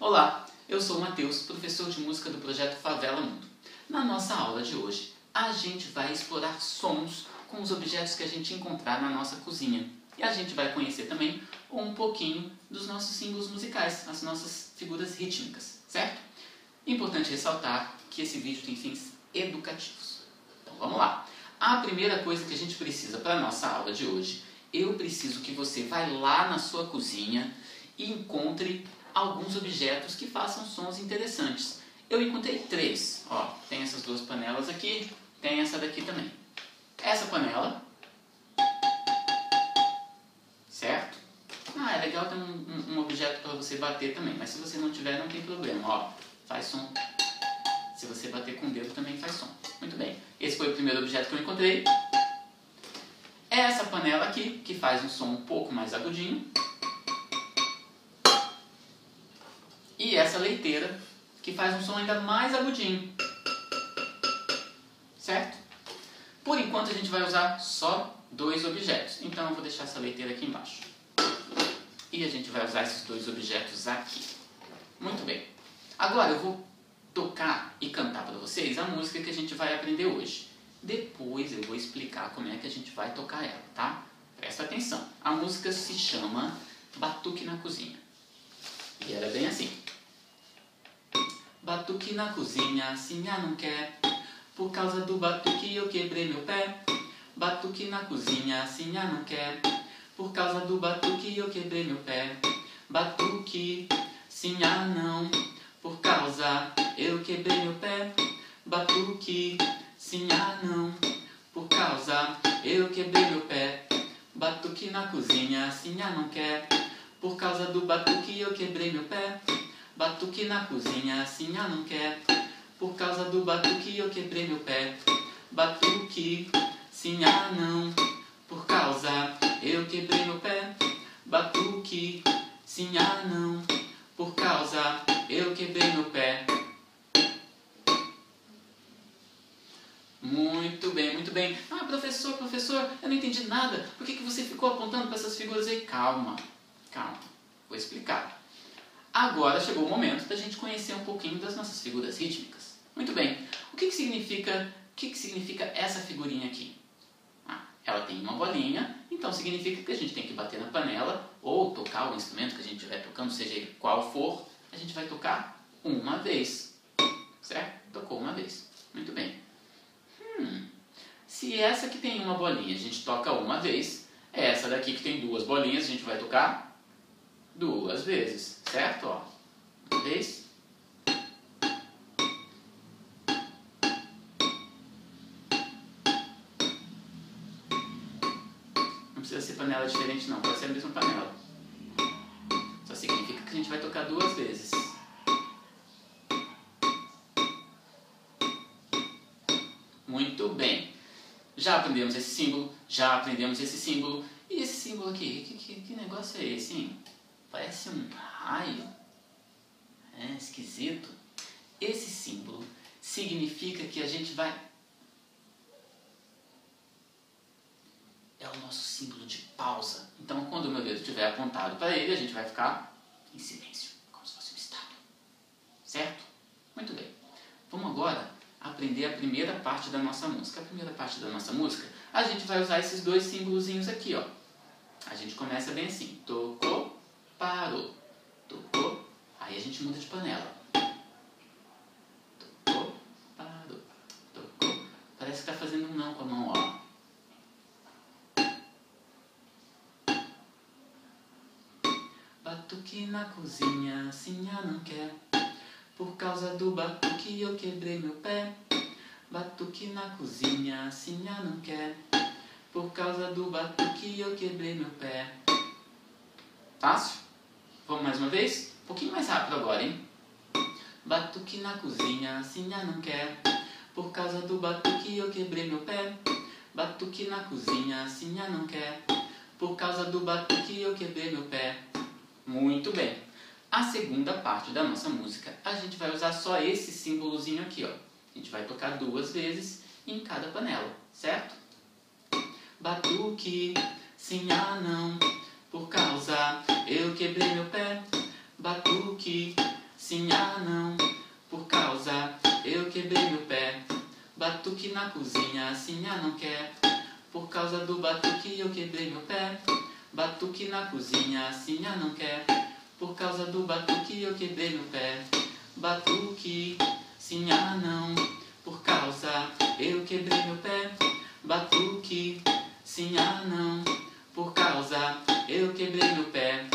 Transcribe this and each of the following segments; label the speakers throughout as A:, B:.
A: Olá, eu sou o Matheus, professor de música do projeto Favela Mundo. Na nossa aula de hoje, a gente vai explorar sons com os objetos que a gente encontrar na nossa cozinha. E a gente vai conhecer também um pouquinho dos nossos símbolos musicais, as nossas figuras rítmicas, certo? Importante ressaltar que esse vídeo tem fins educativos. Então vamos lá. A primeira coisa que a gente precisa para a nossa aula de hoje, eu preciso que você vá lá na sua cozinha e encontre alguns objetos que façam sons interessantes. Eu encontrei 3. Ó, tem essas 2 panelas aqui, tem essa daqui também. Essa panela, certo? É legal ter um objeto para você bater também, mas se você não tiver, não tem problema. Ó, faz som. Se você bater com o dedo, também faz som. Muito bem. Esse foi o primeiro objeto que eu encontrei. Essa panela aqui, que faz um som um pouco mais agudinho. E essa leiteira, que faz um som ainda mais agudinho. Certo? Por enquanto a gente vai usar só 2 objetos. Então eu vou deixar essa leiteira aqui embaixo. E a gente vai usar esses 2 objetos aqui. Muito bem. Agora eu vou tocar e cantar para vocês a música que a gente vai aprender hoje. Depois eu vou explicar como é que a gente vai tocar ela, tá? Presta atenção. A música se chama Batuque na Cozinha. E ela é bem assim. Batuque na cozinha, a Sinha não quer. Por causa do batuque eu quebrei meu pé. Batuque na cozinha, a Sinha não quer. Por causa do batuque eu quebrei meu pé. Batuque, Sinha não. Por causa eu quebrei meu pé. Batuque, Sinha não. Por causa eu quebrei meu pé. Batuque na cozinha, a Sinha não quer. Por causa do batuque eu quebrei meu pé. Batuque na cozinha, a Sinha não quer. Por causa do batuque eu quebrei meu pé. Batuque, Sinha não. Por causa eu quebrei meu pé. Batuque, Sinha não. Por causa eu quebrei meu pé. Muito bem, muito bem. Professor, eu não entendi nada. Por que você ficou apontando para essas figuras aí? Calma, vou explicar. Agora chegou o momento da gente conhecer um pouquinho das nossas figuras rítmicas. Muito bem. O que significa essa figurinha aqui? Ela tem uma bolinha, então significa que a gente tem que bater na panela ou tocar o instrumento que a gente estiver tocando, seja ele qual for, a gente vai tocar uma vez. Certo? Tocou uma vez. Muito bem. Se essa que tem uma bolinha a gente toca uma vez, essa daqui que tem 2 bolinhas a gente vai tocar 2 vezes. Certo? Ó, uma vez. Não precisa ser panela diferente não, pode ser a mesma panela. Só significa que a gente vai tocar 2 vezes. Muito bem. Já aprendemos esse símbolo, E esse símbolo aqui, que negócio é esse, hein? Parece um raio. É esquisito. Esse símbolo significa que a gente vai... É o nosso símbolo de pausa. Então, quando o meu dedo estiver apontado para ele, a gente vai ficar em silêncio, como se fosse um estátua. Certo? Muito bem. Vamos agora aprender a primeira parte da nossa música. A primeira parte da nossa música, a gente vai usar esses 2 símbolozinhos aqui, ó. A gente começa bem assim. Tocou, parou. Tocou, aí a gente muda de panela. Tocou, parou. Tocou. Parece que tá fazendo um não com a mão, ó. Batuque na cozinha, a Sinha não quer. Por causa do batuque eu quebrei meu pé. Batuque na cozinha, a Sinha não quer. Por causa do batuque eu quebrei meu pé. Fácil? Vamos mais uma vez? Um pouquinho mais rápido agora, hein? Batuque na cozinha, a Sinha não quer. Por causa do batuque eu quebrei meu pé. Batuque na cozinha, a Sinha não quer. Por causa do batuque eu quebrei meu pé. Muito bem. A segunda parte da nossa música, a gente vai usar só esse símbolozinho aqui, ó. A gente vai tocar 2 vezes em cada panela, certo? Batuque, Sinha não. Por causa eu quebrei meu pé. Batuque, sim, ah, não, por causa eu quebrei meu pé. Batuque na cozinha, sim, ah, não quer. Por causa do batuque eu quebrei meu pé. Batuque na cozinha, sim, ah, não quer. Por causa do batuque eu quebrei meu pé. Batuque, sim, ah, não, por causa eu quebrei meu pé. Batuque, sim, ah, não, por causa eu quebrei meu pé.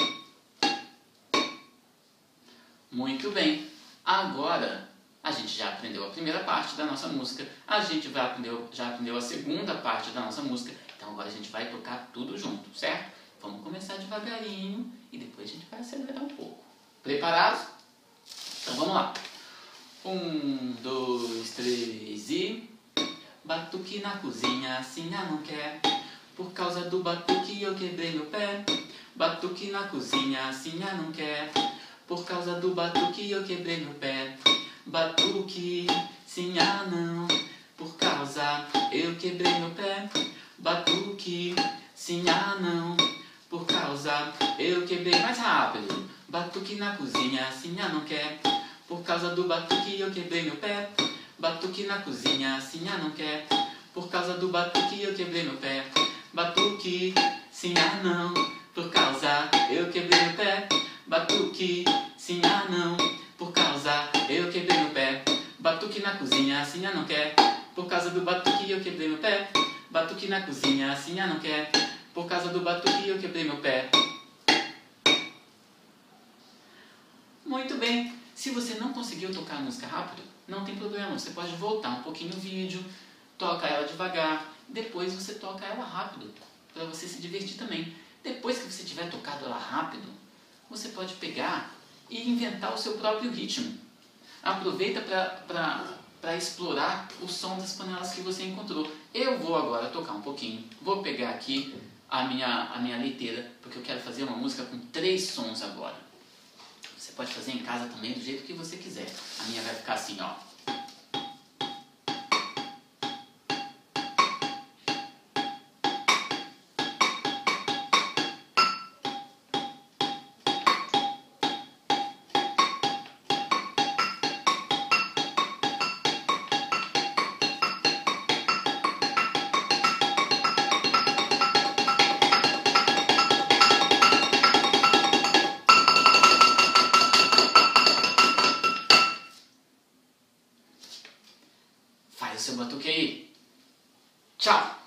A: Muito bem, agora a gente já aprendeu a primeira parte da nossa música, a gente já aprendeu a segunda parte da nossa música, então agora a gente vai tocar tudo junto, certo? Vamos começar devagarinho e depois a gente vai acelerar um pouco. Preparados? Então vamos lá. 1, 2, 3 e... Batuque na cozinha, assim ah, não quer. Por causa do batuque eu quebrei meu pé. Batuque na cozinha, assim ah, não quer. Por causa do batuque eu quebrei meu pé. Batuque, sim, ah, não, por causa eu quebrei meu pé. Batuque, sim, ah, não, por causa eu quebrei. Mais rápido. Batuque na cozinha, sim, ah, não quer. Por causa do batuque eu quebrei meu pé. Batuque na cozinha, sim, ah, não quer. Por causa do batuque eu quebrei meu pé. Batuque, sim, ah, não, por causa eu quebrei meu pé. Batuque, sim, ah, não, por causa eu quebrei meu pé. Batuque na cozinha, assim ah, não quer. Por causa do batuque eu quebrei meu pé. Batuque na cozinha, assim ah, não quer. Por causa do batuque eu quebrei meu pé. Muito bem. Se você não conseguiu tocar a música rápido, não tem problema. Você pode voltar um pouquinho no vídeo, toca ela devagar, depois você toca ela rápido, para você se divertir também. Depois que você tiver tocado ela rápido, você pode pegar e inventar o seu próprio ritmo. Aproveita para explorar o som das panelas que você encontrou. Eu vou agora tocar um pouquinho. Vou pegar aqui a minha leiteira, porque eu quero fazer uma música com 3 sons agora. Você pode fazer em casa também do jeito que você quiser. A minha vai ficar assim, ó. Faz o seu batuque aí. Tchau!